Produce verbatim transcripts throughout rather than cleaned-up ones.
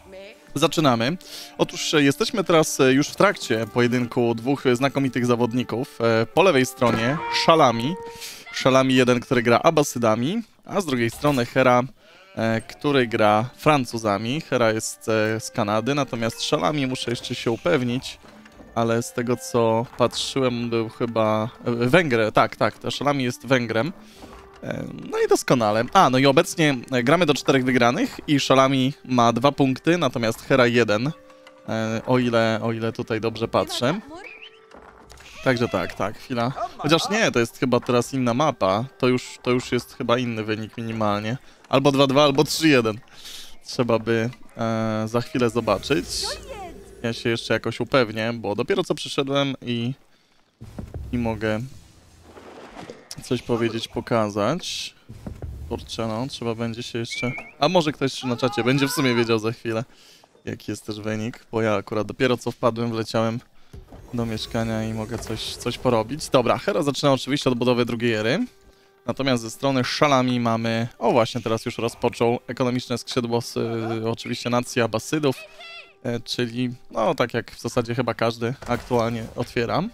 Zaczynamy. Otóż jesteśmy teraz już w trakcie pojedynku dwóch znakomitych zawodników. Po lewej stronie Szalami. Szalami jeden, który gra Abbasydami, a z drugiej strony Hera, który gra Francuzami. Hera jest z Kanady, natomiast Szalami muszę jeszcze się upewnić, ale z tego co patrzyłem był chyba Węgier. Tak, tak, to Szalami jest Węgrem. No i doskonale. A, no i obecnie gramy do czterech wygranych i Szalami ma dwa punkty, natomiast Hera jeden, o ile, o ile tutaj dobrze patrzę. Także tak, tak, chwila. Chociaż nie, to jest chyba teraz inna mapa. To już, to już jest chyba inny wynik minimalnie. Albo dwa dwa, albo trzy jeden. Trzeba by e, za chwilę zobaczyć. Ja się jeszcze jakoś upewnię, bo dopiero co przyszedłem i, i mogę coś powiedzieć, pokazać. Kurczę, no, trzeba będzie się jeszcze... A może ktoś na czacie będzie w sumie wiedział za chwilę, jaki jest też wynik, bo ja akurat dopiero co wpadłem, wleciałem do mieszkania i mogę coś, coś porobić. Dobra, Hera zaczyna oczywiście od budowy drugiej ery, natomiast ze strony Szalami mamy... O, właśnie teraz już rozpoczął ekonomiczne skrzydło z y, oczywiście nacji Abbasydów, y, czyli no tak jak w zasadzie chyba każdy aktualnie otwieram.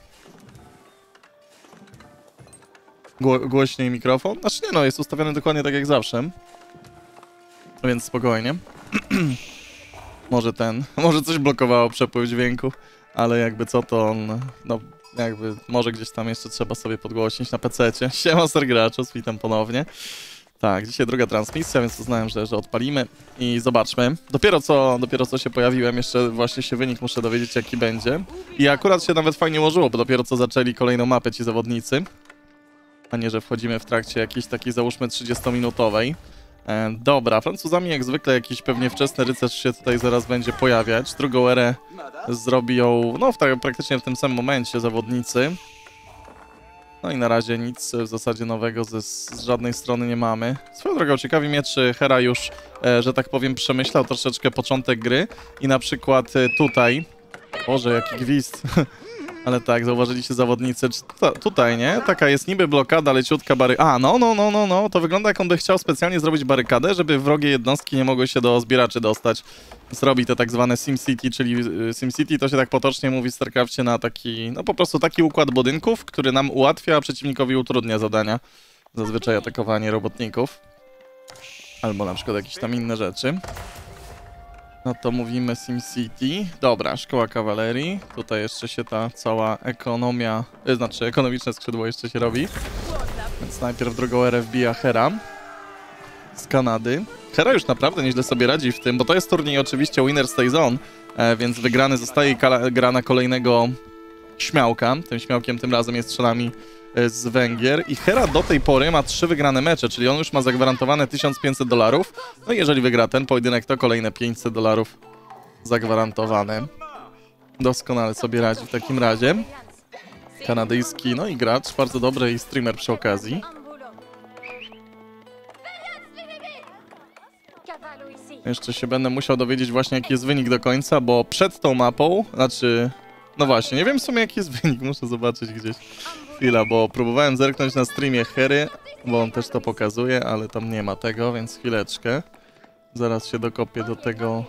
Gło głośniej mikrofon. Znaczy nie no, jest ustawiony dokładnie tak jak zawsze. Więc spokojnie. Może ten, może coś blokowało przepływ dźwięku, ale jakby co to on, no jakby może gdzieś tam jeszcze trzeba sobie podgłośnić na pececie. Siema Sergraczos, witam ponownie. Tak, dzisiaj druga transmisja, więc uznałem, że, że odpalimy i zobaczmy. Dopiero co, dopiero co się pojawiłem, jeszcze właśnie się wynik muszę dowiedzieć jaki będzie. I akurat się nawet fajnie ułożyło, bo dopiero co zaczęli kolejną mapę ci zawodnicy. A nie, że wchodzimy w trakcie jakiejś takiej, załóżmy, trzydziestominutowej. E, dobra, Francuzami jak zwykle jakiś pewnie wczesny rycerz się tutaj zaraz będzie pojawiać. Drugą erę zrobią, no w tak, praktycznie w tym samym momencie zawodnicy. No i na razie nic w zasadzie nowego ze, z żadnej strony nie mamy. Swoją drogą ciekawi mnie, czy Hera już, e, że tak powiem, przemyślał troszeczkę początek gry i na przykład e, tutaj... Boże, jaki gwizd. Ale tak, zauważyliście zawodnicy, tutaj, nie? Taka jest niby blokada, leciutka bary... A, no, no, no, no, no, to wygląda jak on by chciał specjalnie zrobić barykadę, żeby wrogie jednostki nie mogły się do zbieraczy dostać. Zrobi te tak zwane SimCity, czyli SimCity to się tak potocznie mówi w StarCrafcie na taki, no po prostu taki układ budynków, który nam ułatwia, a przeciwnikowi utrudnia zadania. Zazwyczaj atakowanie robotników. Albo na przykład jakieś tam inne rzeczy. No to mówimy SimCity. Dobra, szkoła kawalerii. Tutaj jeszcze się ta cała ekonomia, yy, znaczy ekonomiczne skrzydło jeszcze się robi. Więc najpierw drugą erę wbija Hera z Kanady. Hera już naprawdę nieźle sobie radzi w tym, bo to jest turniej oczywiście Winner Stays On, e, więc wygrany zostaje gra na kolejnego śmiałka. Tym śmiałkiem tym razem jest Szalami z Węgier i Hera do tej pory ma trzy wygrane mecze, czyli on już ma zagwarantowane tysiąc pięćset dolarów. No i jeżeli wygra ten pojedynek, to kolejne pięćset dolarów zagwarantowane. Doskonale sobie radzi w takim razie. Kanadyjski, no i gracz, bardzo dobry i streamer przy okazji. Jeszcze się będę musiał dowiedzieć właśnie jaki jest wynik do końca, bo przed tą mapą, znaczy... No właśnie, nie wiem w sumie jaki jest wynik, muszę zobaczyć gdzieś. Chwila, bo próbowałem zerknąć na streamie Hery, bo on też to pokazuje, ale tam nie ma tego, więc chwileczkę. Zaraz się dokopię do tego...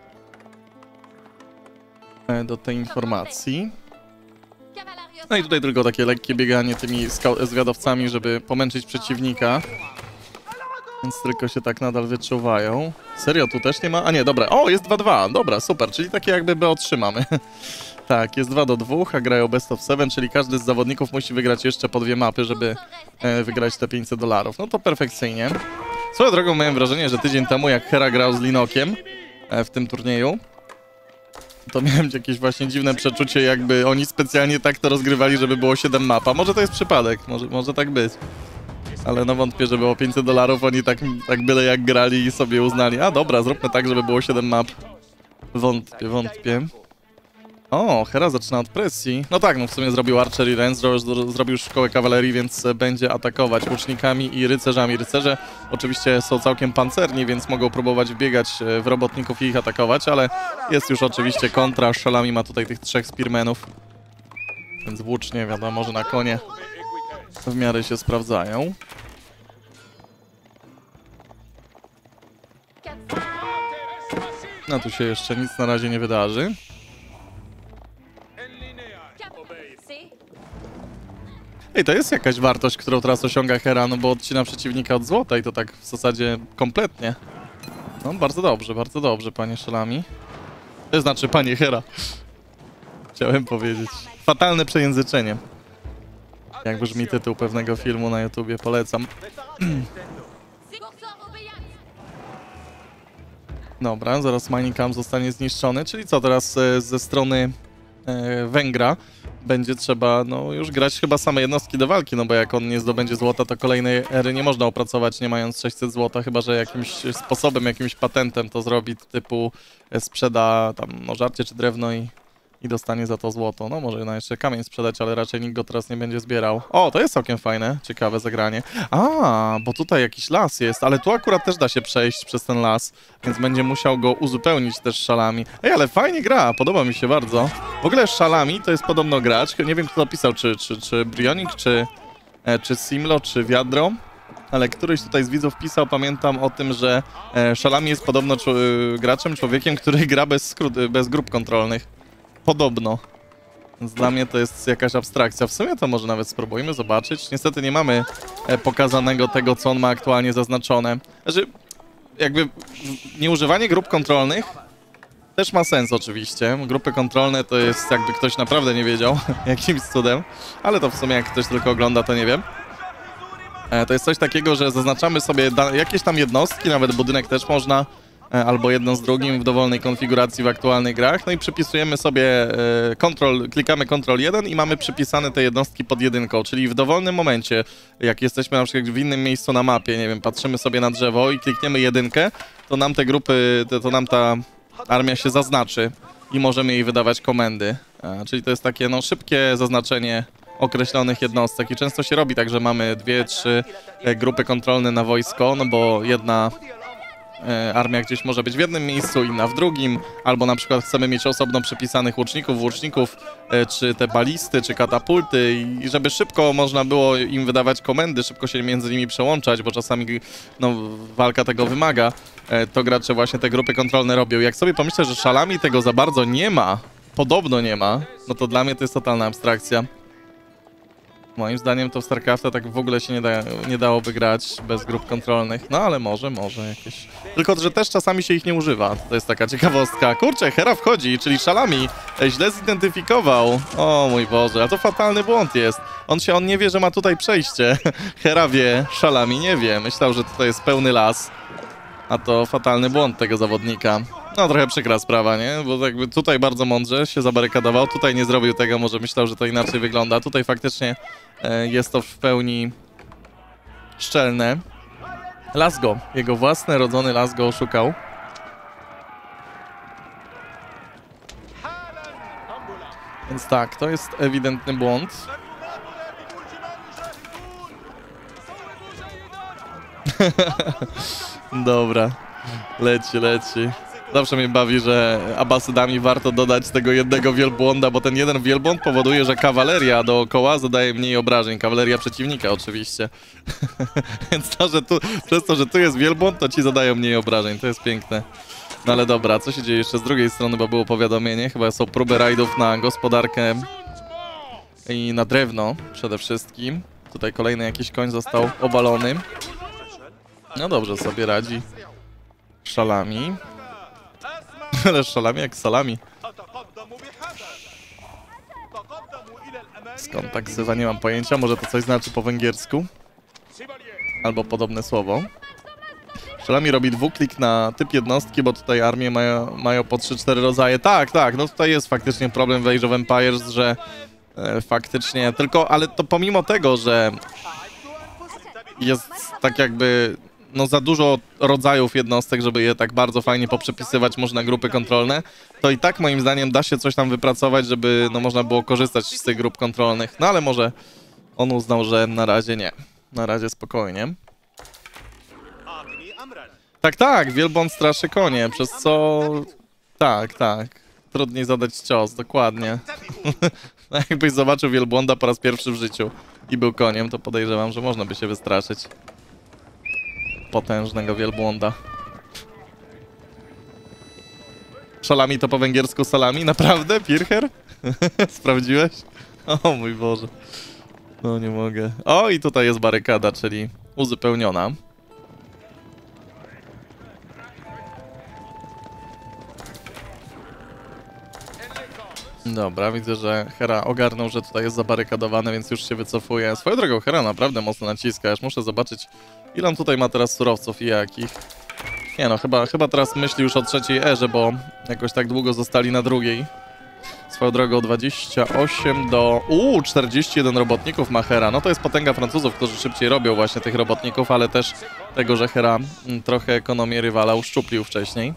do tej informacji. No i tutaj tylko takie lekkie bieganie tymi zwiadowcami, żeby pomęczyć przeciwnika. Więc tylko się tak nadal wyczuwają. Serio, tu też nie ma? A nie, dobra. O, jest dwa dwa. Dobra, super, czyli takie jakby B otrzymamy. Tak, jest dwa do dwóch, a grają best of seven, czyli każdy z zawodników musi wygrać jeszcze po dwie mapy, żeby e, wygrać te pięćset dolarów. No to perfekcyjnie. Swoją drogą miałem wrażenie, że tydzień temu jak Hera grał z Linokiem e, w tym turnieju, to miałem jakieś właśnie dziwne przeczucie, jakby oni specjalnie tak to rozgrywali, żeby było siedem map. A może to jest przypadek, może, może tak być. Ale no wątpię, że było pięćset dolarów, oni tak, tak byle jak grali i sobie uznali, a dobra, zróbmy tak, żeby było siedem map. Wątpię, wątpię. O, Hera zaczyna od presji. No tak, no w sumie zrobił Archer i Renz, zrobił szkołę kawalerii, więc będzie atakować łucznikami i rycerzami. Rycerze oczywiście są całkiem pancerni, więc mogą próbować wbiegać w robotników i ich atakować, ale jest już oczywiście kontra. Szalami ma tutaj tych trzech spearmenów, więc włócznie, wiadomo, że na konie w miarę się sprawdzają. No tu się jeszcze nic na razie nie wydarzy. Ej, to jest jakaś wartość, którą teraz osiąga Hera, no bo odcina przeciwnika od złota i to tak w zasadzie kompletnie. No, bardzo dobrze, bardzo dobrze, panie Szelami. To znaczy, panie Hera. Chciałem powiedzieć. Fatalne przejęzyczenie. Jak brzmi tytuł pewnego filmu na YouTubie, polecam. Dobra, zaraz mining camp zostanie zniszczony, czyli co teraz e, ze strony e, Węgra będzie trzeba, no już grać chyba same jednostki do walki, no bo jak on nie zdobędzie złota, to kolejnej ery nie można opracować nie mając sześćset złota, chyba że jakimś sposobem, jakimś patentem to zrobi, typu e, sprzeda tam no żarcie czy drewno i, i dostanie za to złoto. No może no, jeszcze kamień sprzedać, ale raczej nikt go teraz nie będzie zbierał. O, to jest całkiem fajne, ciekawe zagranie. A, bo tutaj jakiś las jest, ale tu akurat też da się przejść przez ten las, więc będzie musiał go uzupełnić też szalami. Ej, ale fajnie gra, podoba mi się bardzo. W ogóle szalami to jest podobno gracz, nie wiem kto to pisał, czy, czy, czy Brionik, czy, e, czy Simlo, czy Wiadro, ale któryś tutaj z widzów pisał, pamiętam o tym, że e, szalami jest podobno graczem, człowiekiem, który gra bez, skrót, bez grup kontrolnych. Podobno. Więc dla mnie to jest jakaś abstrakcja. W sumie to może nawet spróbujmy zobaczyć. Niestety nie mamy e, pokazanego tego, co on ma aktualnie zaznaczone. Znaczy, jakby nieużywanie grup kontrolnych też ma sens oczywiście. Grupy kontrolne to jest jakby ktoś naprawdę nie wiedział jakimś cudem. Ale to w sumie jak ktoś tylko ogląda, to nie wiem. E, to jest coś takiego, że zaznaczamy sobie jakieś tam jednostki, nawet budynek też można, albo jedno z drugim w dowolnej konfiguracji w aktualnych grach, no i przypisujemy sobie kontrol, klikamy kontrol jeden i mamy przypisane te jednostki pod jedynką, czyli w dowolnym momencie, jak jesteśmy na przykład w innym miejscu na mapie, nie wiem, patrzymy sobie na drzewo i klikniemy jedynkę, to nam te grupy, to, to nam ta armia się zaznaczy i możemy jej wydawać komendy, a, czyli to jest takie no szybkie zaznaczenie określonych jednostek i często się robi tak, że mamy dwie, trzy grupy kontrolne na wojsko, no bo jedna armia gdzieś może być w jednym miejscu, inna w drugim, albo na przykład chcemy mieć osobno przypisanych łuczników, łuczników, czy te balisty, czy katapulty i żeby szybko można było im wydawać komendy, szybko się między nimi przełączać, bo czasami no, walka tego wymaga, to gracze właśnie te grupy kontrolne robią. Jak sobie pomyślę, że szalami tego za bardzo nie ma, podobno nie ma, no to dla mnie to jest totalna abstrakcja. Moim zdaniem to w StarCrafta tak w ogóle się nie, da, nie dałoby grać bez grup kontrolnych. No ale może, może jakieś... Tylko, że też czasami się ich nie używa. To jest taka ciekawostka. Kurczę, Hera wchodzi, czyli szalami źle zidentyfikował. O mój Boże, a to fatalny błąd jest. On się, on nie wie, że ma tutaj przejście. Hera wie, szalami nie wie. Myślał, że tutaj jest pełny las. A to fatalny błąd tego zawodnika. No trochę przykra sprawa, nie? Bo jakby tutaj bardzo mądrze się zabarykadował, tutaj nie zrobił tego, może myślał, że to inaczej wygląda. Tutaj faktycznie e, jest to w pełni szczelne. Las go, jego własny rodzony las go oszukał. Więc tak, to jest ewidentny błąd. Dobra, leci, leci. Zawsze mnie bawi, że abasydami warto dodać tego jednego wielbłąda, bo ten jeden wielbłąd powoduje, że kawaleria dookoła zadaje mniej obrażeń. Kawaleria przeciwnika oczywiście. Więc to, że tu, przez to, że tu jest wielbłąd, to ci zadają mniej obrażeń. To jest piękne. No ale dobra, co się dzieje jeszcze z drugiej strony, bo było powiadomienie. Chyba są próby rajdów na gospodarkę i na drewno przede wszystkim. Tutaj kolejny jakiś koń został obalony. No dobrze sobie radzi szalami. Ale szalami jak salami. Skąd tak zywa, nie mam pojęcia. Może to coś znaczy po węgiersku. Albo podobne słowo. Szalami robi dwuklik na typ jednostki, bo tutaj armie mają, mają po trzy cztery rodzaje. Tak, tak, no tutaj jest faktycznie problem w Age of Empires, że e, faktycznie tylko, ale to pomimo tego, że jest tak jakby no za dużo rodzajów jednostek, żeby je tak bardzo fajnie poprzepisywać można grupy kontrolne, to i tak moim zdaniem da się coś tam wypracować, żeby no można było korzystać z tych grup kontrolnych. No ale może on uznał, że na razie nie. Na razie spokojnie. Tak, tak, wielbłąd straszy konie, przez co... Tak, tak. Trudniej zadać cios, dokładnie. Jakbyś zobaczył wielbłąda po raz pierwszy w życiu i był koniem, to podejrzewam, że można by się wystraszyć potężnego wielbłąda. szalami to po węgiersku salami? Naprawdę, Pircher? Sprawdziłeś? O mój Boże. No nie mogę. O, i tutaj jest barykada, czyli uzupełniona. Dobra, widzę, że Hera ogarnął, że tutaj jest zabarykadowane, więc już się wycofuje. Swoją drogą, Hera naprawdę mocno naciska, aż muszę zobaczyć, ile on tutaj ma teraz surowców i jakich. Nie no, chyba, chyba teraz myśli już o trzeciej erze, bo jakoś tak długo zostali na drugiej. Swoją drogą dwadzieścia osiem do... Uuu, czterdzieści jeden robotników ma Hera. No to jest potęga Francuzów, którzy szybciej robią właśnie tych robotników, ale też tego, że Hera m, trochę ekonomię rywala uszczuplił wcześniej.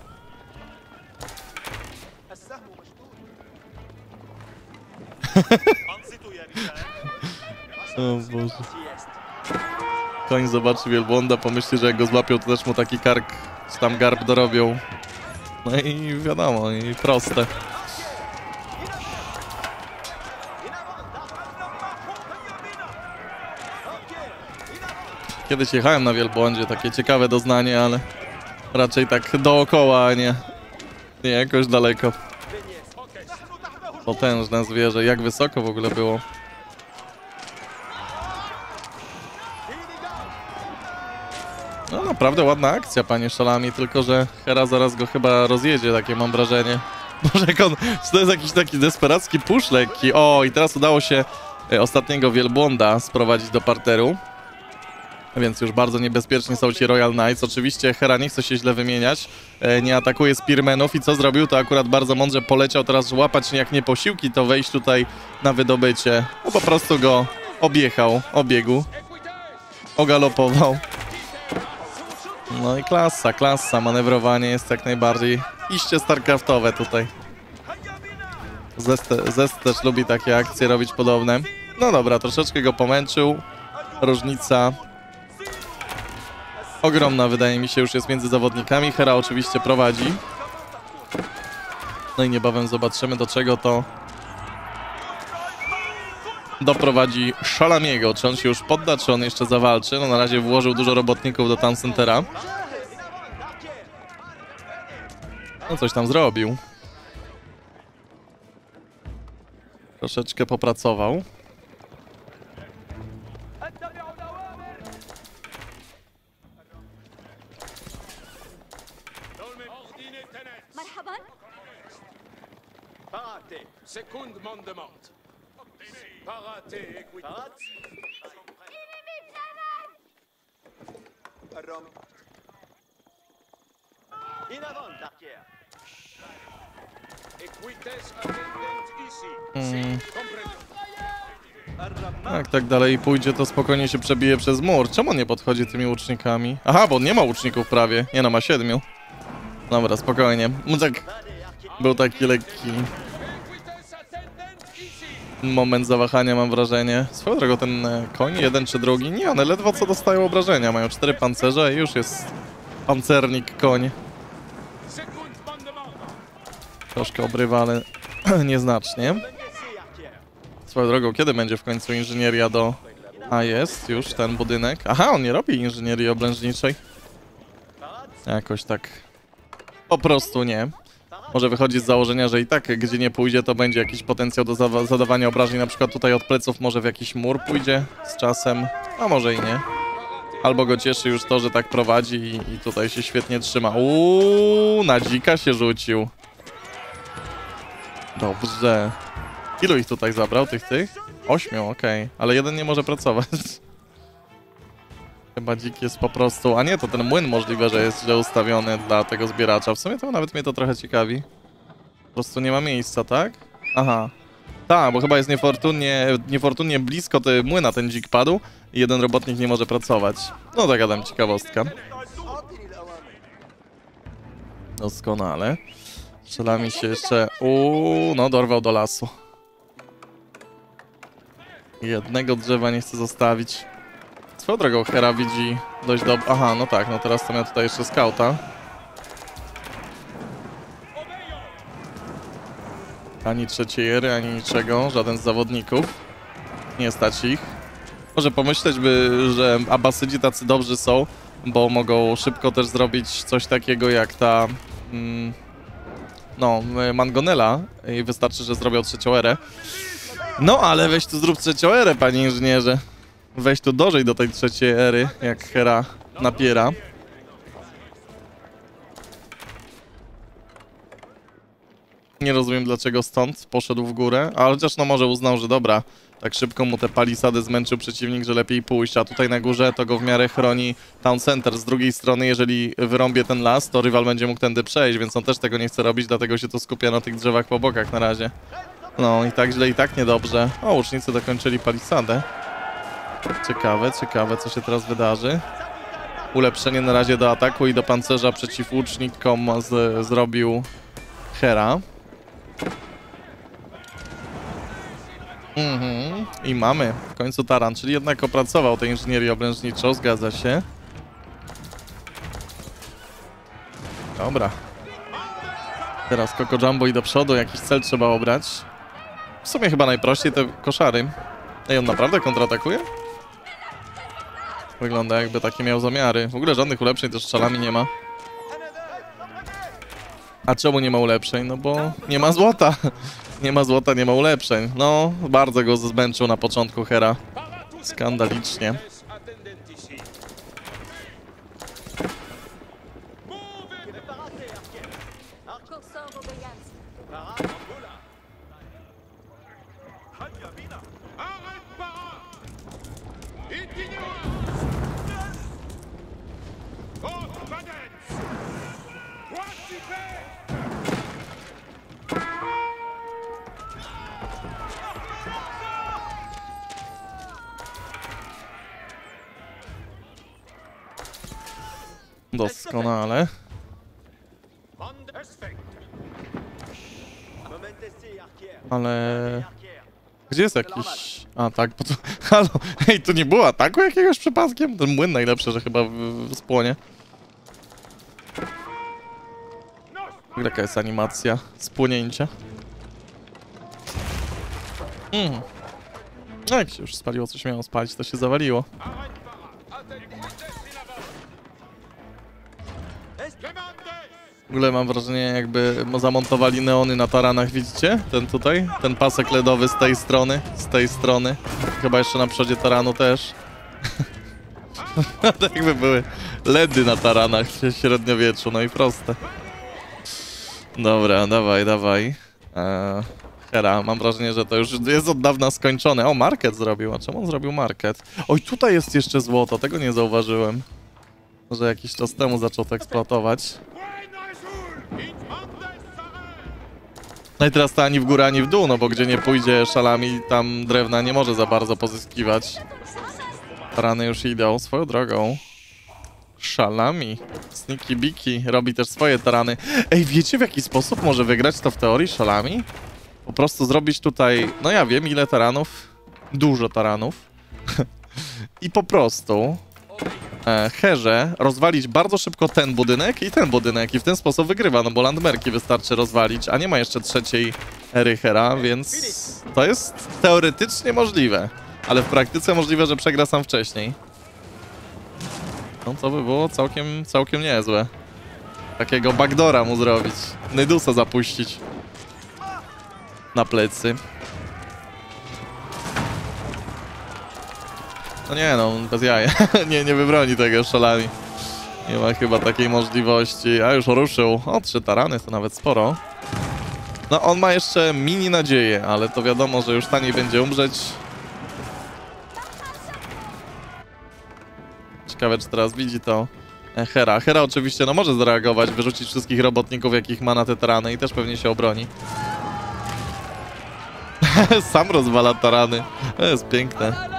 O Boże. Koń zobaczy wielbłąda, pomyśli, że jak go złapią, to też mu taki kark czy tam garb dorobią. No i wiadomo, i proste. Kiedyś jechałem na wielbłądzie, takie ciekawe doznanie, ale raczej tak dookoła, a nie, nie jakoś daleko. Potężne zwierzę, jak wysoko w ogóle było. No naprawdę ładna akcja, panie Szalami, tylko że Hera zaraz go chyba rozjedzie, takie mam wrażenie. Może jak on, czy to jest jakiś taki desperacki push lekki. O, i teraz udało się ostatniego wielbłąda sprowadzić do parteru. Więc już bardzo niebezpieczni są ci Royal Knights. Oczywiście Hera nie chce się źle wymieniać, nie atakuje Spearmanów i co zrobił, to akurat bardzo mądrze poleciał teraz łapać jak nie posiłki, to wejść tutaj na wydobycie. No po prostu go objechał, obiegł, ogalopował. No i klasa, klasa, manewrowanie jest jak najbardziej iście starcraftowe tutaj. Zest, Zest też lubi takie akcje robić podobne. No dobra, troszeczkę go pomęczył. Różnica ogromna, wydaje mi się, już jest między zawodnikami. Hera oczywiście prowadzi. No i niebawem zobaczymy, do czego to doprowadzi Szalamiego. Czy on się już podda, czy on jeszcze zawalczy? No na razie włożył dużo robotników do Town Centera. No coś tam zrobił. Troszeczkę popracował. Secund mandement. Parate equitas. In avant, l'arrière. Equites attendent ici. Hmm. Jak tak dalej pójdzie, to spokojnie się przebije przez mur. Czemu on nie podchodzi tymi łucznikami? Aha, bo on nie ma łuczników prawie. Nie no, ma siedmiu. Dobra, spokojnie. Muzyk był taki lekki moment zawahania, mam wrażenie. Swoją drogą ten koń, jeden czy drugi, nie, one ledwo co dostają obrażenia. Mają cztery pancerze i już jest pancernik koń. Troszkę obrywa, ale nieznacznie. Swoją drogą, kiedy będzie w końcu inżynieria do... A jest już ten budynek. Aha, on nie robi inżynierii oblężniczej. Jakoś tak po prostu nie. Może wychodzi z założenia, że i tak gdzie nie pójdzie, to będzie jakiś potencjał do zadawania obrażeń. Na przykład tutaj od pleców może w jakiś mur pójdzie z czasem, a może i nie. Albo go cieszy już to, że tak prowadzi i, i tutaj się świetnie trzyma. Uuu, na dzika się rzucił. Dobrze. Ilu ich tutaj zabrał, tych tych? Ośmiu, okej. Okay. Ale jeden nie może pracować. Chyba dzik jest po prostu... A nie, to ten młyn możliwe, że jest źle ustawiony dla tego zbieracza. W sumie to nawet mnie to trochę ciekawi. Po prostu nie ma miejsca, tak? Aha. Tak, bo chyba jest niefortunnie, niefortunnie blisko tej młyna ten dzik padł i jeden robotnik nie może pracować. No taka tam ciekawostka. Doskonale. Strzela mi się jeszcze... Uuu, no dorwał do lasu. Jednego drzewa nie chce zostawić. Swoją drogą Hera widzi dość dobrze... Aha, no tak, no teraz to miał tutaj jeszcze skauta. Ani trzeciej ery, ani niczego, żaden z zawodników. Nie stać ich. Może pomyśleć by, że Abbasydzi tacy dobrzy są, bo mogą szybko też zrobić coś takiego jak ta... Mm, no, Mangonela i wystarczy, że zrobią trzecią erę. No, ale weź tu zrób trzecią erę, panie inżynierze. Weź tu dożyj do tej trzeciej ery, jak Hera napiera. Nie rozumiem, dlaczego stąd poszedł w górę, ale chociaż no może uznał, że dobra, tak szybko mu te palisady zmęczył przeciwnik, że lepiej pójść, a tutaj na górze to go w miarę chroni Town Center. Z drugiej strony, jeżeli wyrąbie ten las, to rywal będzie mógł tędy przejść, więc on też tego nie chce robić, dlatego się tu skupia na tych drzewach po bokach na razie. No i tak źle, i tak niedobrze. O, łucznicy dokończyli palisadę. Ciekawe, ciekawe, co się teraz wydarzy. Ulepszenie na razie do ataku i do pancerza przeciw łucznikom z, zrobił Hera. Mhm. I mamy w końcu taran, czyli jednak opracował tę inżynierię obręczniczą, zgadza się. Dobra. Teraz Coco Jumbo i do przodu, jakiś cel trzeba obrać. W sumie chyba najprościej te koszary. Ej, on naprawdę kontratakuje? Wygląda, jakby takie miał zamiary. W ogóle żadnych ulepszeń też strzelami nie ma. A czemu nie ma ulepszeń? No bo nie ma złota. Nie ma złota, nie ma ulepszeń. No, bardzo go zmęczył na początku Hera. Skandalicznie. Doskonale. Ale... Gdzie jest jakiś... A, tak, bo tu... Halo, ej, tu nie było ataku jakiegoś przypadkiem? Ten młyn najlepszy, że chyba w, w spłonie. Jaka jest animacja spłonięcia? Mm. No jak się już spaliło, coś miało spalić, to się zawaliło. W ogóle mam wrażenie, jakby zamontowali neony na taranach, widzicie? Ten tutaj, ten pasek ledowy z tej strony, z tej strony. Chyba jeszcze na przodzie taranu też. Tak jakby były ledy na taranach w średniowieczu, no i proste. Dobra, dawaj, dawaj. Eee, Hera, mam wrażenie, że to już jest od dawna skończone. O, market zrobił, a czemu on zrobił market? Oj, tutaj jest jeszcze złoto, tego nie zauważyłem. Może jakiś czas temu zaczął to eksploatować. No i teraz to ani w górę, ani w dół, no bo gdzie nie pójdzie szalami, tam drewna nie może za bardzo pozyskiwać. Tarany już idą swoją drogą. Szalami. Sneaky Biki robi też swoje tarany. Ej, wiecie, w jaki sposób może wygrać to w teorii szalami? Po prostu zrobić tutaj, no ja wiem ile taranów. Dużo taranów. I po prostu e, Herze rozwalić bardzo szybko ten budynek i ten budynek i w ten sposób wygrywa, no bo landmerki wystarczy rozwalić, a nie ma jeszcze trzeciej ery Hera, więc to jest teoretycznie możliwe, ale w praktyce możliwe, że przegra sam wcześniej. No to by było całkiem, całkiem niezłe. Takiego backdora mu zrobić, Nydusa zapuścić na plecy. No nie no, bez jaja. nie, nie wybroni tego szalami. Nie ma chyba takiej możliwości. A już ruszył. O, trzy tarany to nawet sporo. No on ma jeszcze mini nadzieję, ale to wiadomo, że już taniej będzie umrzeć. Ciekawe, czy teraz widzi to Hera. Hera oczywiście no może zareagować, wyrzucić wszystkich robotników, jakich ma na te tarany i też pewnie się obroni. Sam rozwala tarany. To jest piękne.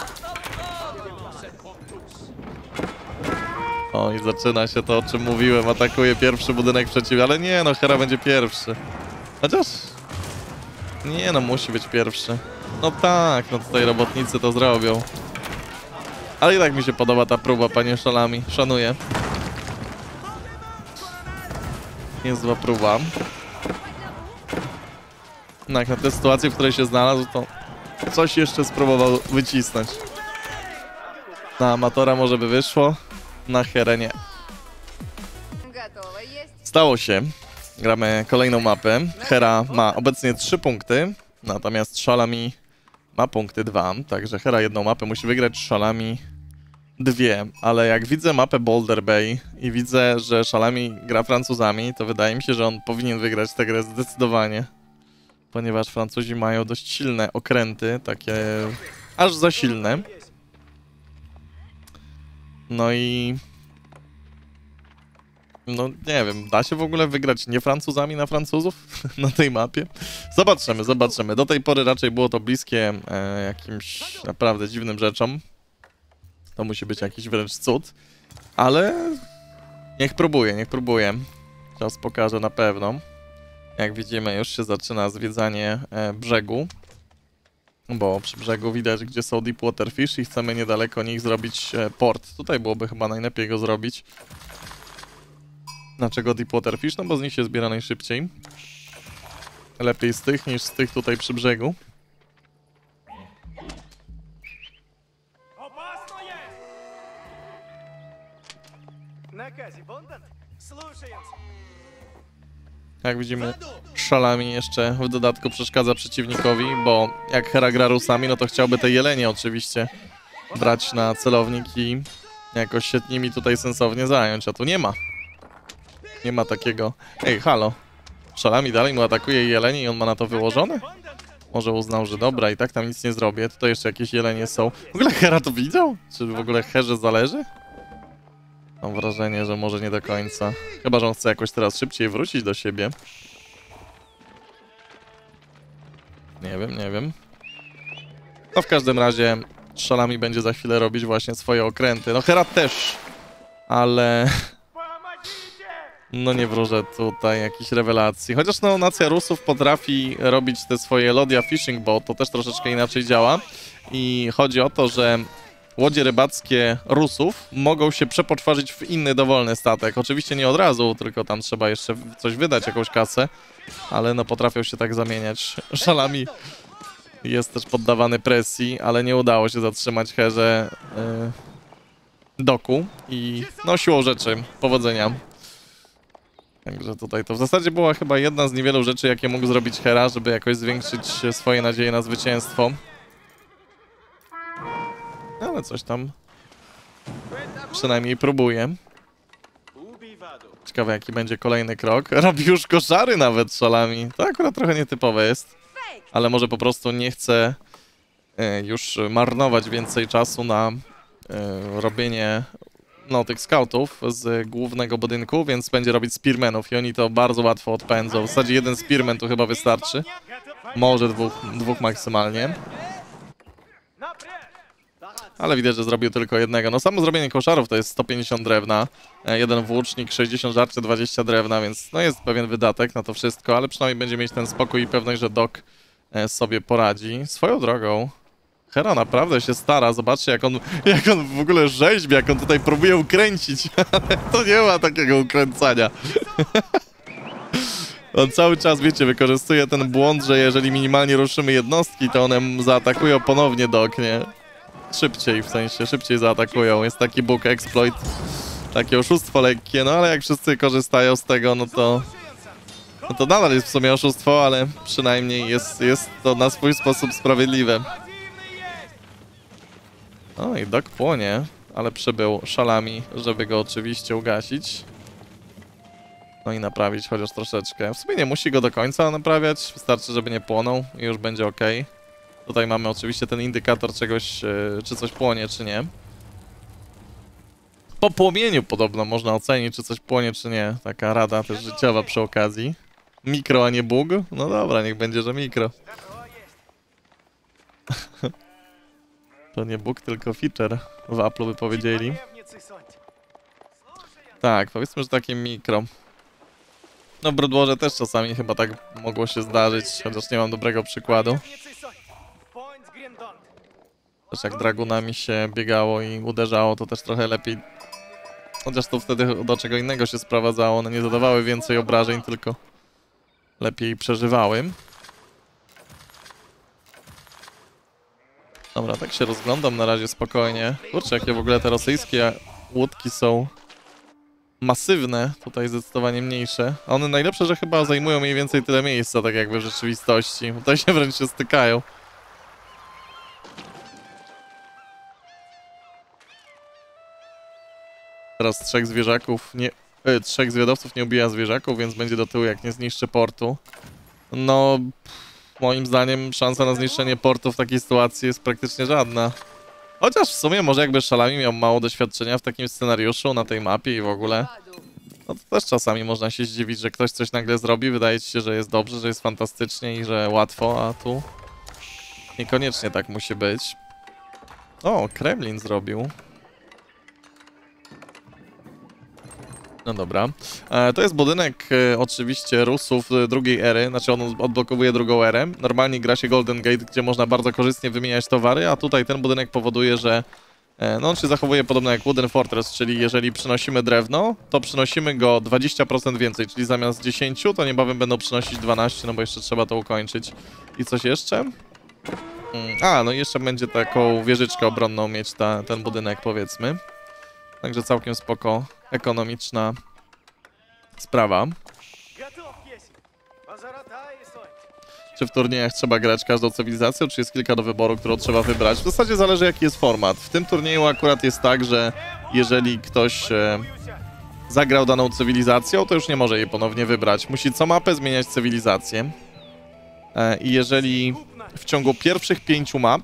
O, i zaczyna się to, o czym mówiłem. Atakuje pierwszy budynek przeciwny, ale nie, no Hera będzie pierwszy. Chociaż... Nie, no musi być pierwszy. No tak, no tutaj robotnicy to zrobią. Ale i tak mi się podoba ta próba, panie szalami. Szanuję. Niezła próba. No jak na tę sytuację, w której się znalazł, to coś jeszcze spróbował wycisnąć. Na amatora może by wyszło. Na Herę nie. Stało się. Gramy kolejną mapę. Hera ma obecnie trzy punkty, natomiast Szalami ma punkty dwa. Także Hera jedną mapę musi wygrać, Szalami dwie. Ale jak widzę mapę Boulder Bay i widzę, że Szalami gra Francuzami, to wydaje mi się, że on powinien wygrać tę grę zdecydowanie. Ponieważ Francuzi mają dość silne okręty, takie aż za silne. No i... No nie wiem, da się w ogóle wygrać nie Francuzami na Francuzów na tej mapie? Zobaczymy, zobaczymy. Do tej pory raczej było to bliskie e, jakimś naprawdę dziwnym rzeczom. To musi być jakiś wręcz cud. Ale niech próbuje, niech próbuje. Czas pokaże na pewno. Jak widzimy, już się zaczyna zwiedzanie e, brzegu. Bo przy brzegu widać, gdzie są Deepwater Fish i chcemy niedaleko nich zrobić e, port. Tutaj byłoby chyba najlepiej go zrobić. Dlaczego Deepwater Fish? No bo z nich się zbiera najszybciej. Lepiej z tych niż z tych tutaj przy brzegu. Jak widzimy, Szalami jeszcze w dodatku przeszkadza przeciwnikowi, bo jak Hera gra Rusami, no to chciałby te jelenie oczywiście brać na celownik i jakoś się nimi tutaj sensownie zająć, a tu nie ma. Nie ma takiego... Ej, halo. Szalami dalej mu atakuje jelenie i on ma na to wyłożone? Może uznał, że dobra, i tak tam nic nie zrobię. Tutaj jeszcze jakieś jelenie są. W ogóle Hera to widział? Czy w ogóle Herze zależy? Mam wrażenie, że może nie do końca. Chyba że on chce jakoś teraz szybciej wrócić do siebie. Nie wiem, nie wiem. No w każdym razie Szalami będzie za chwilę robić właśnie swoje okręty. No Hera też, ale... No nie wróżę tutaj jakichś rewelacji. Chociaż no nacja Rusów potrafi robić te swoje Lodia Fishing Boat, to też troszeczkę inaczej działa. I chodzi o to, że łodzie rybackie Rusów mogą się przepoczwarzyć w inny dowolny statek. Oczywiście nie od razu, tylko tam trzeba jeszcze coś wydać, jakąś kasę. Ale no potrafią się tak zamieniać. Szalami jest też poddawany presji, ale nie udało się zatrzymać Herze yy, doku. I no siłą rzeczy, powodzenia. Także tutaj to w zasadzie była chyba jedna z niewielu rzeczy, jakie mógł zrobić Hera, żeby jakoś zwiększyć swoje nadzieje na zwycięstwo. Ale coś tam przynajmniej próbuje. Ciekawe, jaki będzie kolejny krok. Robi już koszary nawet Szalami. To akurat trochę nietypowe jest. Ale może po prostu nie chce już marnować więcej czasu na robienie... no, tych scoutów z głównego budynku, więc będzie robić spearmenów i oni to bardzo łatwo odpędzą. W zasadzie jeden spearman tu chyba wystarczy. Może dwóch, dwóch maksymalnie. Ale widać, że zrobił tylko jednego. No samo zrobienie koszarów to jest sto pięćdziesiąt drewna. Jeden włócznik, sześćdziesiąt żarcie, dwadzieścia drewna, więc no jest pewien wydatek na to wszystko, ale przynajmniej będzie mieć ten spokój i pewność, że Doc sobie poradzi. Swoją drogą Hera naprawdę się stara, zobaczcie jak on, jak on w ogóle rzeźbi, jak on tutaj próbuje ukręcić, ale to nie ma takiego ukręcania. On cały czas, wiecie, wykorzystuje ten błąd, że jeżeli minimalnie ruszymy jednostki, to one zaatakują ponownie Doc, nie? Szybciej, w sensie szybciej zaatakują, jest taki bug exploit, takie oszustwo lekkie, no ale jak wszyscy korzystają z tego, no to... No to nadal jest w sumie oszustwo, ale przynajmniej jest, jest to na swój sposób sprawiedliwe. O i Doc płonie, ale przybył Szalami, żeby go oczywiście ugasić. No i naprawić chociaż troszeczkę. W sumie nie musi go do końca naprawiać, wystarczy, żeby nie płonął i już będzie ok. Tutaj mamy oczywiście ten indykator czegoś, czy coś płonie, czy nie. Po płomieniu podobno można ocenić, czy coś płonie, czy nie. Taka rada też życiowa przy okazji. Mikro, a nie bug? No dobra, niech będzie, że mikro. To nie bug, tylko feature. W Apple'u by powiedzieli. Tak, powiedzmy, że takie mikro. No w Broadwarze też czasami chyba tak mogło się zdarzyć, chociaż nie mam dobrego przykładu. Też jak dragunami się biegało i uderzało, to też trochę lepiej. Chociaż to wtedy do czego innego się sprowadzało. One nie zadawały więcej obrażeń, tylko lepiej przeżywały. Dobra, tak się rozglądam na razie spokojnie. Kurczę, jakie w ogóle te rosyjskie łódki są masywne, tutaj zdecydowanie mniejsze. A one najlepsze, że chyba zajmują mniej więcej tyle miejsca, tak jakby w rzeczywistości. Tutaj się wręcz się stykają. Teraz trzech zwierzaków nie... E, trzech zwiadowców nie ubija zwierzaków, więc będzie do tyłu, jak nie zniszczy portu. No... Moim zdaniem szansa na zniszczenie portu w takiej sytuacji jest praktycznie żadna. Chociaż w sumie może jakby Szalami miał mało doświadczenia w takim scenariuszu, na tej mapie i w ogóle. No to też czasami można się zdziwić, że ktoś coś nagle zrobi, wydaje ci się, że jest dobrze, że jest fantastycznie i że łatwo, a tu niekoniecznie tak musi być. O, Kremlin zrobił. No dobra. E, to jest budynek e, oczywiście Rusów e, drugiej ery, znaczy on odblokowuje drugą erę. Normalnie gra się Golden Gate, gdzie można bardzo korzystnie wymieniać towary, a tutaj ten budynek powoduje, że e, no on się zachowuje podobno jak Wooden Fortress, czyli jeżeli przynosimy drewno, to przynosimy go dwadzieścia procent więcej, czyli zamiast dziesięć, to niebawem będą przynosić dwanaście, no bo jeszcze trzeba to ukończyć. I coś jeszcze? Mm, a, no i jeszcze będzie taką wieżyczkę obronną mieć ta, ten budynek, powiedzmy. Także całkiem spoko, ekonomiczna sprawa. Czy w turniejach trzeba grać każdą cywilizacją, czy jest kilka do wyboru, którą trzeba wybrać? W zasadzie zależy, jaki jest format. W tym turnieju akurat jest tak, że jeżeli ktoś e, zagrał daną cywilizacją, to już nie może jej ponownie wybrać. Musi co mapę zmieniać cywilizację. E, I jeżeli w ciągu pierwszych pięciu map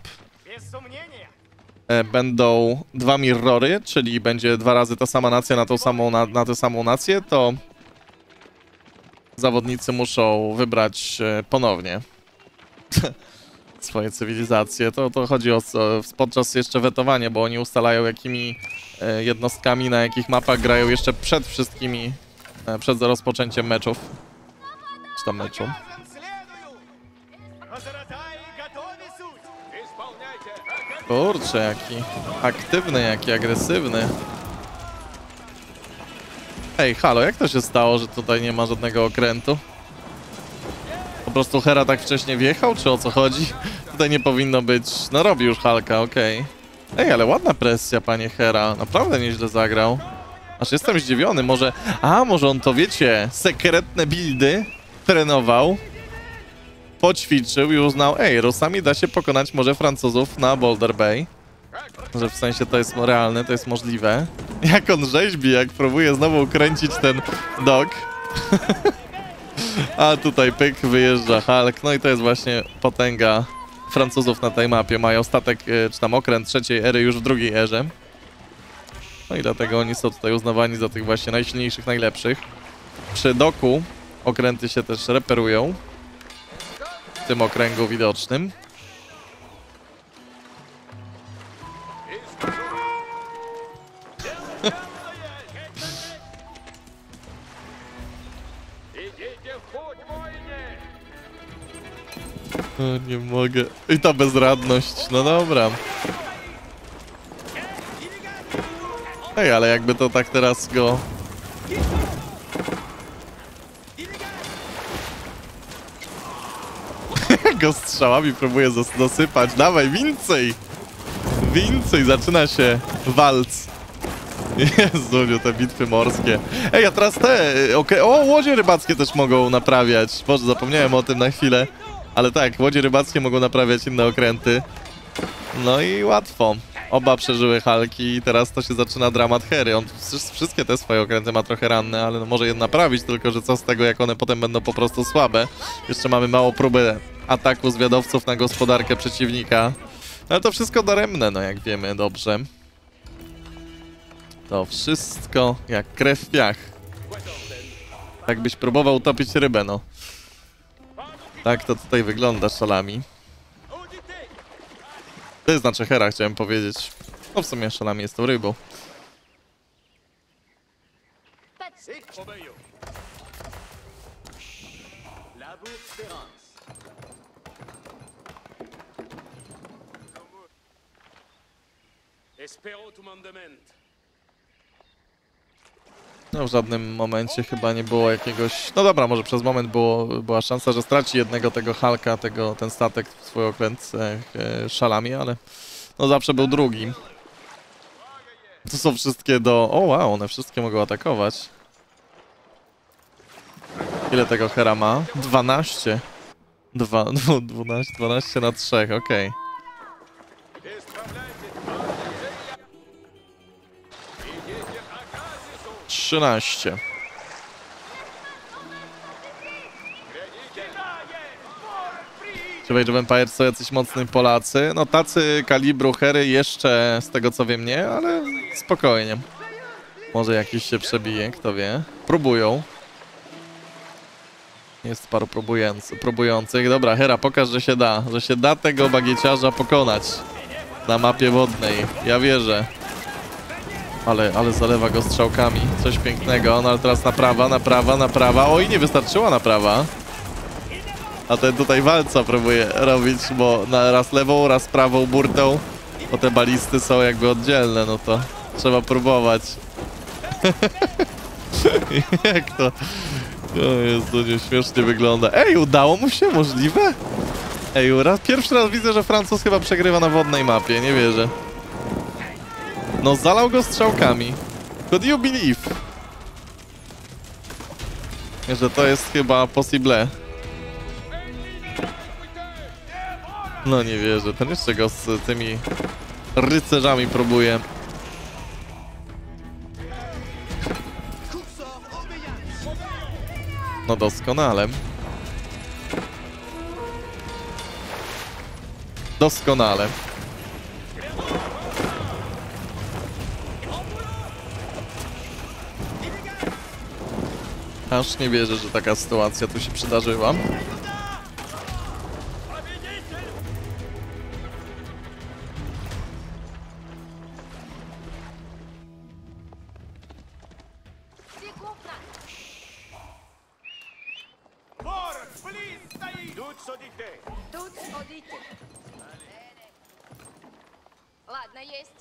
będą dwa mirrory, czyli będzie dwa razy ta sama nacja na tą samą, na, na tę samą nację, to zawodnicy muszą wybrać e, ponownie swoje cywilizacje. To, to chodzi o, o podczas jeszcze wetowania, bo oni ustalają, jakimi e, jednostkami, na jakich mapach grają jeszcze przed wszystkimi, e, przed rozpoczęciem meczów. Czy tam meczu. Kurczę, jaki aktywny, jaki agresywny. Ej, halo, jak to się stało, że tutaj nie ma żadnego okrętu? Po prostu Hera tak wcześnie wjechał, czy o co chodzi? Tutaj nie powinno być... No robi już Halka, okej. Okay. Ej, ale ładna presja, panie Hera. Naprawdę nieźle zagrał. Aż jestem zdziwiony, może... A, może on to, wiecie, sekretne buildy trenował, poćwiczył i uznał, ej, Rusami da się pokonać może Francuzów na Boulder Bay. Że w sensie to jest realne, to jest możliwe. Jak on rzeźbi, jak próbuje znowu kręcić ten dok. A tutaj pyk, wyjeżdża Hulk. No i to jest właśnie potęga Francuzów na tej mapie. Mają statek, czy tam okręt trzeciej ery już w drugiej erze. No i dlatego oni są tutaj uznawani za tych właśnie najsilniejszych, najlepszych. Przy doku okręty się też reperują. W tym okręgu widocznym. O, nie mogę. I ta bezradność. No dobra. Ej, ale jakby to tak teraz go... go strzałami próbuje dosypać. Dawaj, więcej! Więcej! Zaczyna się walc. Jezu, te bitwy morskie. Ej, a teraz te... Okay. O, łodzie rybackie też mogą naprawiać. Boże, zapomniałem o tym na chwilę. Ale tak, łodzie rybackie mogą naprawiać inne okręty. No i łatwo. Oba przeżyły Halki i teraz to się zaczyna dramat Hery. On wszystkie te swoje okręty ma trochę ranne, ale no może je naprawić, tylko że co z tego, jak one potem będą po prostu słabe. Jeszcze mamy małą próbę ataku zwiadowców na gospodarkę przeciwnika. Ale to wszystko daremne, no jak wiemy dobrze. To wszystko jak krew w piach. Tak byś próbował utopić rybę, no. Tak to tutaj wygląda Szalami. To znaczy Hera, chciałem powiedzieć. No w sumie Szalami jest tą rybą. No w żadnym momencie chyba nie było jakiegoś... No dobra, może przez moment było, była szansa, że straci jednego tego Halka, tego, ten statek, swój okręt e, e, Szalami, ale no zawsze był drugi. To są wszystkie do... O wow, one wszystkie mogą atakować. Ile tego Hera ma? dwanaście. Dwa, dwanaście, dwanaście na trzech, okej. trzynaście. Czy Age of Empires są jacyś mocni Polacy? No tacy kalibru Hery jeszcze z tego co wiem nie, ale spokojnie. Może jakiś się przebije, kto wie. Próbują. Jest paru próbujący, próbujących. Dobra, Hera, pokaż, że się da. Że się da tego bagieciarza pokonać. Na mapie wodnej. Ja wierzę. Ale, ale zalewa go strzałkami. Coś pięknego. No ale teraz naprawa, naprawa, naprawa. Oj, nie wystarczyła naprawa. A ten tutaj walca próbuje robić, bo na raz lewą, raz prawą burtą. Bo te balisty są jakby oddzielne, no to trzeba próbować. Jak to... O jest, to nieśmiesznie wygląda. Ej, udało mu się? Możliwe? Ej, raz, pierwszy raz widzę, że Francuz chyba przegrywa na wodnej mapie, nie wierzę. No, zalał go strzałkami. Could you believe? Że to jest chyba possible. No nie wierzę, ten jeszcze go z tymi rycerzami próbuje. No doskonale. Doskonale. Aż nie wierzę, że taka sytuacja tu się przydarzyła. Тут сходите. Ладно, есть.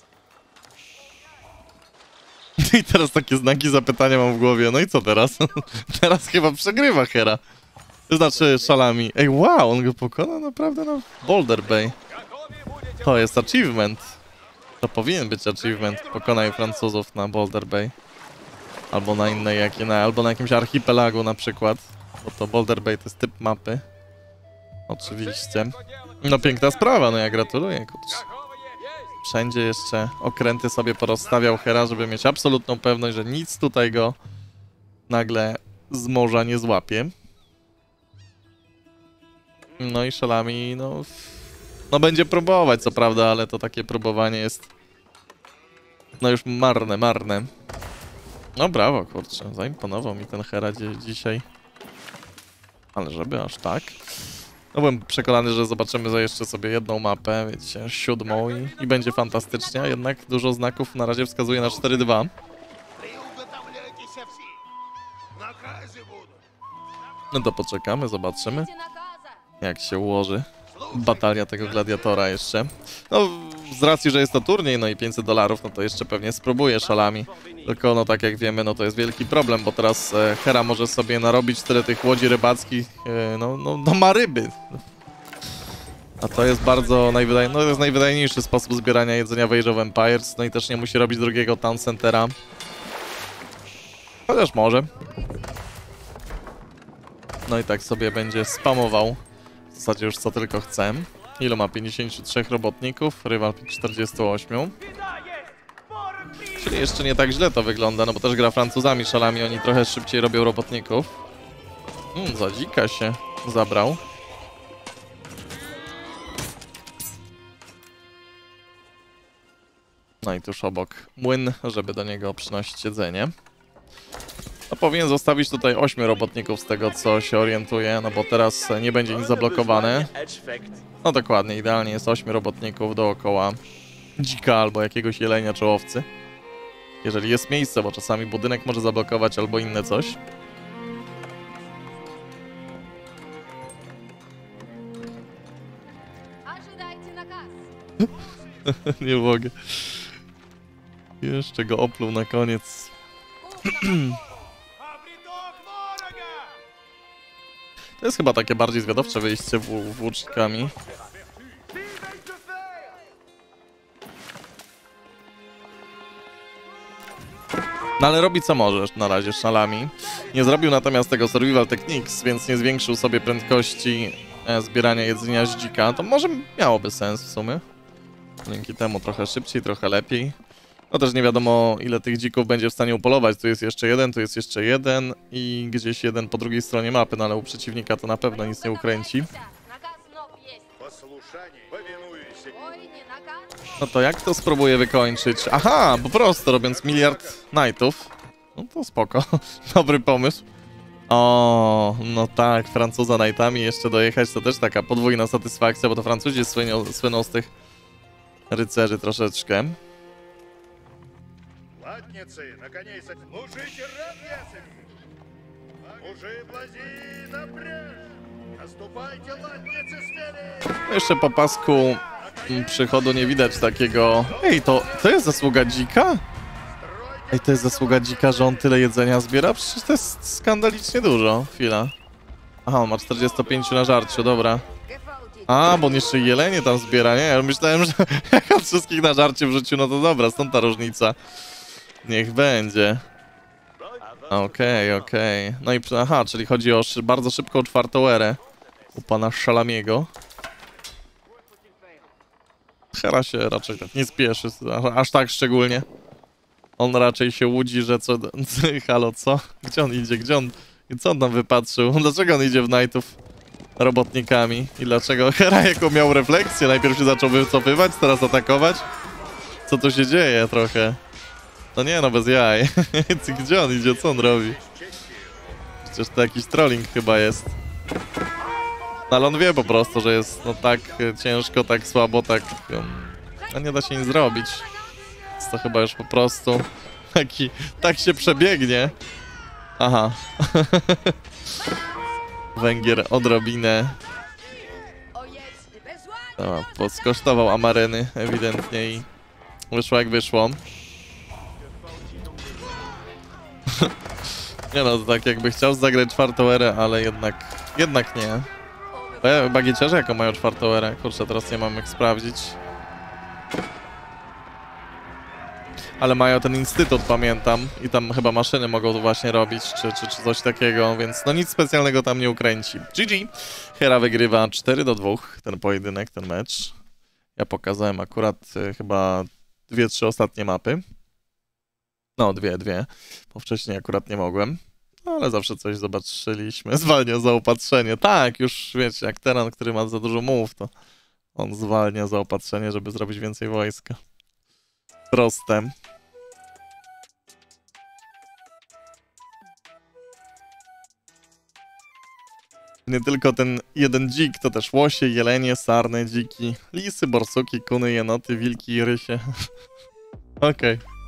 I teraz takie znaki zapytania mam w głowie. No i co teraz? Teraz chyba przegrywa Hera. To znaczy szalami. Ej, wow, on go pokona naprawdę na Boulder Bay. To jest achievement. To powinien być achievement. Pokonaj Francuzów na Boulder Bay. Albo na innej, jakie, na, albo na jakimś archipelagu na przykład. Bo to Boulder Bay to jest typ mapy. Oczywiście. No piękna sprawa, no ja gratuluję, kurczę. Wszędzie jeszcze okręty sobie porozstawiał Hera, żeby mieć absolutną pewność, że nic tutaj go nagle z morza nie złapie. No i szalami, no... No będzie próbować, co prawda, ale to takie próbowanie jest... No już marne, marne. No brawo, kurczę, zaimponował mi ten Hera dzi dzisiaj. Ale żeby aż tak... No byłem przekonany, że zobaczymy za jeszcze sobie jedną mapę, wiecie, siódmą i, i będzie fantastycznie, jednak dużo znaków na razie wskazuje na cztery dwa. No to poczekamy, zobaczymy, jak się ułoży batalia tego gladiatora jeszcze. No, z racji, że jest to turniej, no i pięćset dolarów, no to jeszcze pewnie spróbuję szalami. Tylko, no tak jak wiemy, no to jest wielki problem, bo teraz e, Hera może sobie narobić tyle tych łodzi rybackich, e, no, no, no ma ryby. A to jest bardzo najwydaj... no, to jest najwydajniejszy sposób zbierania jedzenia w Age of Empires, no i też nie musi robić drugiego town centera. Chociaż może. No i tak sobie będzie spamował. W zasadzie już co tylko chce. Ilu ma? pięćdziesięciu trzech robotników, rywal czterdziestu ośmiu. Czyli jeszcze nie tak źle to wygląda, no bo też gra Francuzami szalami, oni trochę szybciej robią robotników. Hmm, za dzika się zabrał. No i tuż obok młyn, żeby do niego przynosić jedzenie. No powinien zostawić tutaj ośmiu robotników z tego, co się orientuje, no bo teraz nie będzie nic zablokowane. No dokładnie, idealnie jest ośmiu robotników dookoła dzika albo jakiegoś jelenia czy owcy. Jeżeli jest miejsce, bo czasami budynek może zablokować albo inne coś. Nie mogę. Jeszcze go opluł na koniec. To jest chyba takie bardziej zwiadowcze wyjście w włóczkami. No ale robi co możesz na razie szalami. Nie zrobił natomiast tego Survival Techniques, więc nie zwiększył sobie prędkości e, zbierania jedzenia z dzika. To może miałoby sens w sumie. Dzięki temu trochę szybciej, trochę lepiej. No też nie wiadomo, ile tych dzików będzie w stanie upolować. Tu jest jeszcze jeden, tu jest jeszcze jeden i gdzieś jeden po drugiej stronie mapy, no ale u przeciwnika to na pewno nic nie ukręci. Наказ снов есть. Послушание, повинуйся. Ой, не наказ. No to jak to spróbuję wykończyć? Aha, po prostu robiąc miliard knightów. No to spoko, dobry pomysł. O, no tak, Francuza knightami jeszcze dojechać to też taka podwójna satysfakcja, bo to Francuzi słyną, słyną z tych rycerzy troszeczkę. Латницы, наконец, служите равнясами. Мужи блази напряжь. Наступайте, латницы, смелее. No jeszcze po pasku mm, przychodu nie widać takiego... Ej, to, to jest zasługa dzika? Ej, to jest zasługa dzika, że on tyle jedzenia zbiera? Przecież to jest skandalicznie dużo. Chwila. Aha, on ma czterdzieści pięć na żarciu, dobra. Gefällt dir. A, bo on jeszcze jelenie tam zbiera, nie? Ja myślałem, że jak on wszystkich na żarcie wrzucił, no to dobra, stąd ta różnica. Niech będzie. Okej, okej. No i, aha, czyli chodzi o szy bardzo szybką czwartą erę u pana Szalamiego. Hera się raczej tak nie spieszy, aż, aż tak szczególnie. On raczej się łudzi, że co... Halo, co? Gdzie on idzie? Gdzie on... Co on tam wypatrzył? Dlaczego on idzie w knightów robotnikami? I dlaczego Hera jaką miał refleksję? Najpierw się zaczął wycofywać, teraz atakować? Co tu się dzieje trochę? No nie, no bez jaj. Gdzie on idzie? Co on robi? Przecież to jakiś trolling chyba jest. No ale on wie po prostu, że jest no tak ciężko, tak słabo, tak... Um, no nie da się nic zrobić. Więc to chyba już po prostu taki... Tak się przebiegnie. Aha. Węgier odrobinę. O jest besoin. Dobra, podskosztował amareny ewidentnie i wyszło jak wyszło. Nie no, to tak jakby chciał zagrać czwartą erę, ale jednak, jednak nie. Bo bagieciarze jaką mają czwartą erę? Kurczę, teraz nie mam jak sprawdzić. Ale mają ten instytut, pamiętam. I tam chyba maszyny mogą to właśnie robić, czy, czy, czy coś takiego, więc no nic specjalnego tam nie ukręci. G G. Hera wygrywa cztery do dwóch ten pojedynek, ten mecz. Ja pokazałem akurat y, chyba dwie, trzy ostatnie mapy. No, dwie, dwie. Bo wcześniej akurat nie mogłem. No, ale zawsze coś zobaczyliśmy. Zwalnia zaopatrzenie. Tak, już wiecie, jak teran, który ma za dużo mów, to on zwalnia zaopatrzenie, żeby zrobić więcej wojska. Proste. Nie tylko ten jeden dzik, to też łosie, jelenie, sarny, dziki, lisy, borsuki, kuny, jenoty, wilki i rysie. Okej. Okay.